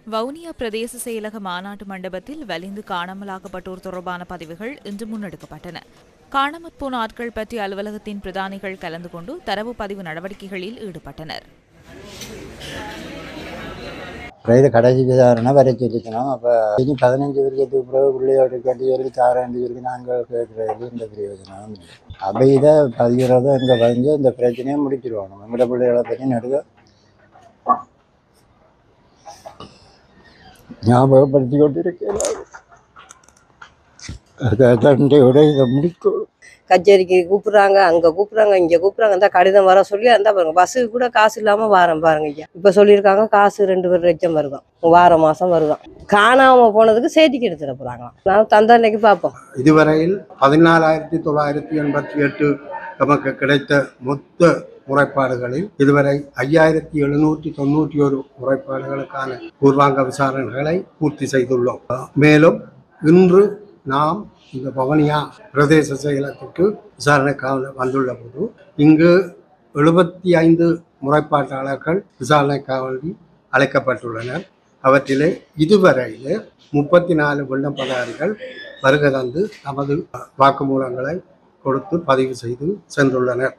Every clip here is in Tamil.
வவுனியா பிரதேச செயலக மாநாட்டு மண்டபத்தில் வலிந்து காணாமலாக்கப்பட்டோர் தொடர்பான பதிவுகள் இன்று முன்னெடுக்கப்பட்டன. காணாமற் போன ஆட்கள் பற்றி அலுவலகத்தின் பிரதானிகள் கலந்து கொண்டு தரவு பதிவு நடவடிக்கைகளில் ஈடுபட்டனர். கடைசி விசாரணை வர சொல்லிக்கணும். அப்போ இனி 15 வருஷத்துக்கு பிறகு பிள்ளையோட கட்டி சொல்லி தாராண்டு சொல்லி நாங்கள் கேட்கறது இந்த பிரயோஜனம். அப்போ இதை பதிகிறதோ இங்கே பதிஞ்சு இந்த பிரச்சனையை முடிச்சிருவாங்க. நம்மளோட பிள்ளைகளை பற்றி நடுக ஞாபகப்படுத்தி கொண்டு இருக்கிறோம். தண்டையோட இதை முடிக்கணும். கச்சேரிக்கு கூப்பிட்றாங்க, அங்கே கூப்பிட்றாங்க, இங்கே கூப்பிட்றாங்க. அந்த கடிதம் வர சொல்லி அந்த பாருங்க பஸ்ஸுக்கு கூட காசு இல்லாமல் வாரம் பாருங்க ஐயா. இப்போ சொல்லியிருக்காங்க காசு 2 லட்சம் வருதான், வாரம் மாதம் வருதான். காணாமல் போனதுக்கு சேட்டிக்கு எடுத்துட போகிறாங்களாம். நான் தந்தன்னைக்கு பார்ப்போம். இதுவரையில் 14,988 நமக்கு கிடைத்த மொத்த முறைப்பாடுகளில் இதுவரை 5,791 முறைப்பாடுகளுக்கான பூர்வாங்க விசாரணைகளை பூர்த்தி செய்துள்ளோம். மேலும் இன்று நாம் இந்த வவுனியா பிரதேச செயலகத்திற்கு விசாரணைக்காக வந்துள்ள போது இங்கு 75 முறைப்பாட்டாளர்கள் விசாரணைக்காக அழைக்கப்பட்டுள்ளனர். அவற்றிலே இதுவரையிலே 34 விண்ணப்பதாரிகள் வருகை தந்து நமது வாக்குமூலங்களை கொடுத்து பதிவு செய்து சென்றுள்ளனர்.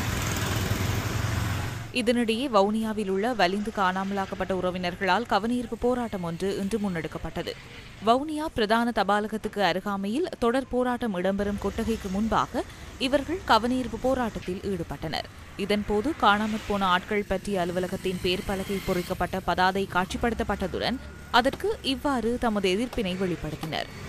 இதனிடையே வவுனியாவில் உள்ள வலிந்து காணாமலாக்கப்பட்ட உறவினர்களால் கவனஈர்ப்பு போராட்டம் ஒன்று இன்று முன்னெடுக்கப்பட்டது. வவுனியா பிரதான தபாலகத்துக்கு அருகாமையில் தொடர் போராட்டம் இடம்பெறும் கொட்டகைக்கு முன்பாக இவர்கள் கவனஈர்ப்பு போராட்டத்தில் ஈடுபட்டனர். இதன்போது காணாமற் போன ஆட்கள் பற்றிய அலுவலகத்தின் பேர் பலகை பொறிக்கப்பட்ட பதாதை காட்சிப்படுத்தப்பட்டதுடன் அதற்கு இவ்வாறு தமது எதிர்ப்பினை வெளிப்படுத்தினர்.